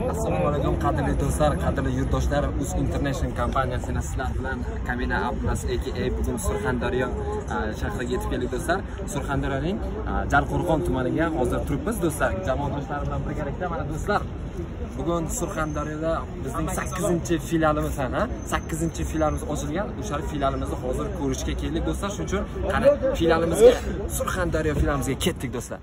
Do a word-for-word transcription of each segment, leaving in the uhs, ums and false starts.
Assalomu alaykum qadrli do'stlar, qadrli yurtdoshlar. Uz International kompaniyasini sizlar bilan Kamina Abbas aka bugun Surxondaryo shahriga yetib keldik do'stlar. Surxondaryoning Jalqo'rg'on tumaniga hozir turibmiz do'stlar. Jamoadoshlarim bilan birgalikda mana do'stlar. Bugun Surxondaryoda bizning sakkizinchi filialimiz ana, sakkizinchi filialimiz ochilgan. O'sha filialimizni hozir ko'rishga keldik do'stlar. Shuning uchun qani filialimizga, Surxondaryo filialimizga ketdik do'stlar.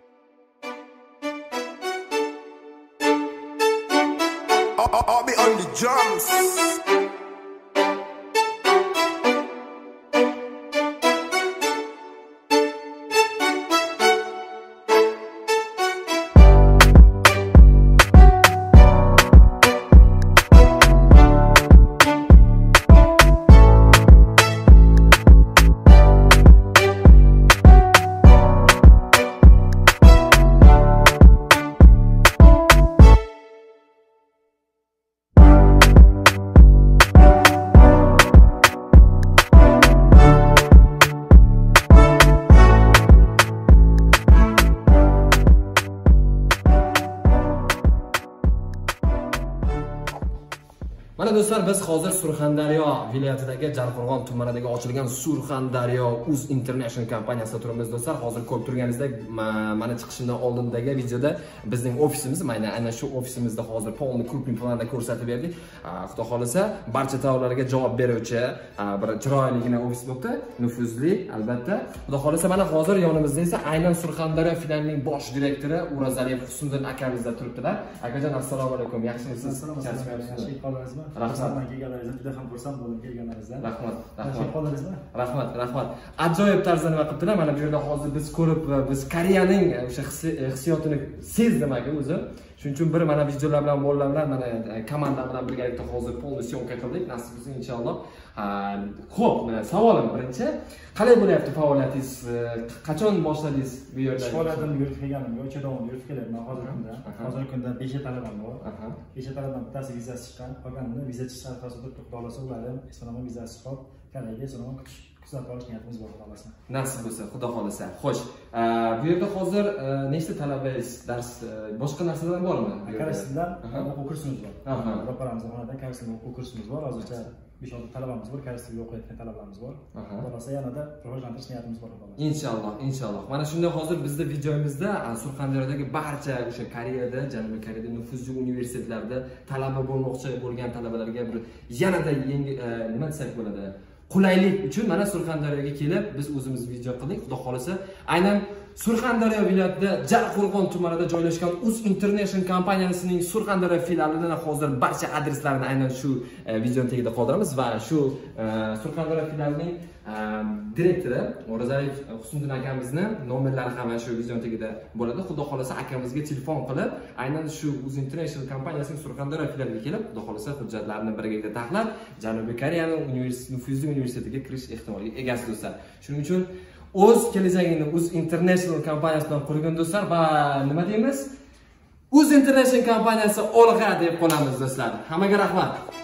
I'll be on the drums. Mana do'stlar, biz hozir Surxondaryo viloyatidagi Jalqo'rg'on tumanidagi ochilgan Surxondaryo Uz International kompaniyasida turibmiz do'stlar. Hozir ko'p turganingizdek, mana chiqishimdan oldindagi videoda bizning ofisimiz, mana ana shu ofisimizda hozir polni krupniy planda ko'rsatib berdik. Xudo xolisa, barcha savollarga javob beruvchi, bir chiroyligina ofis bo'libdi, nufuzli, albatta. Xudo xolisa, mana hozir yonimizda esa aynan Surxondaryo filialining bosh direktori Urazaliyev Husniddin akamizda turibdilar. Akajon, assalomu alaykum. Yaxshimisiz? Charchamayapsizmi? Rahmat. Kelganlaringizdan juda ham xursand bo'ldim kelganlaringizdan. Rahmat. Rahmat. Qoldingizmi? Rahmat, rahmat. Ajoyib tarzda nima qilibdilar? Mana bu yerda hozir biz ko'rib, biz Koreyaning o'sha hissiyotini sezdim aka o'zim. Shuning uchun bir mana videolar bilan bolalar bilan mana komanda bilan birgalikda hozir polni syomka qildik. Nasib bo'lsa inshaalloh. Xo'p, savolim birinchi, qalay bo'lyapti faoliyatingiz? Qachon boshladingiz bu yerda? Faoliyatim yurib kelganimga uch yil davomida yurib kelyapman hozirgi kunda. Hozirgi kunda besh ta talabam bor. besh ta talabam bittasi vizasi chiqqan, qolganini viza chiqish arafasida to'xtalsa ularni isonoma vizasi chiqib, Koreyaga isonoma kuzatib olish niyatimiz bor xohlasin. Nasib bo'lsa, Xudo xolasa. Xo'sh, bu yerda hozir nechta talabangiz dars, boshqa narsalar bormi? Koreys tilidan o'quv kursimiz bor. Ro'paramizda xonada koreys tili o'quv kursimiz bor. Hozircha besh olti talabamiz bor, koreys tilida o'qiyotgan talabalarimiz bor. Xolasa yanada rivojlantirish niyatimiz bor xolos. Inshaalloh, inshaalloh. Mana shunda hozir bizda videomizda Surxondaryodagi barcha o'sha Koreyada, Janubiy Koreyada nufuzli universitetlarda talaba bo'lmoqchi bo'lgan talabalarga bir yanada yangi nima desak bo'ladi? Qulaylik uchun mana Surxondaryoga kelib biz o'zimiz video qildik. Xudo xolasa, aynan Surxondaryo viloyatida Jalqo'rg'on tumanida joylashgan Uz International kompaniyasining Surxondaryo filialidan hozir barcha adreslarini aynan shu video tagida qoldiramiz va shu Surxondaryo filialining direktori Urazaliyev Husniddin akamizni nomerlari ham shu video tagida bo'ladi. Xudo xolasa akamizga telefon qilib, aynan shu Uz International kompaniyasining Surxondaryo filialiga kelib, xudo xolasa hujjatlarini birgalikda tahlil, Janubiy Koreyaning universitet nufuzli universitetiga kirish ehtimoliga egasiz do'stlar. Shuning uchun o'z kelajagini Uz International kompaniyasidan qurgan do'stlar va nima deymiz? Uz International kompaniyasi olg'a deb qolamiz do'stlar. Hammaga rahmat.